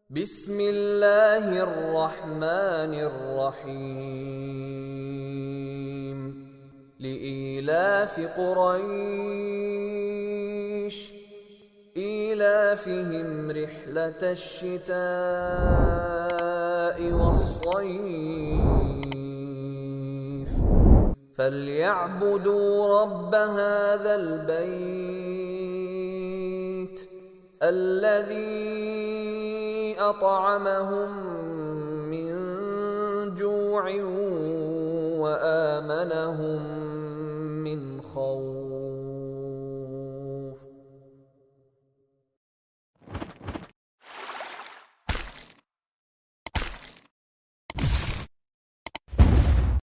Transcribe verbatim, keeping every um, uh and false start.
بسم الله الرحمن الرحيم لإيلاف قريش إيلافهم رحلة الشتاء والصيف فليعبدوا رب هذا البيت الذي أطعمهم من جوع وآمنهم من خوف.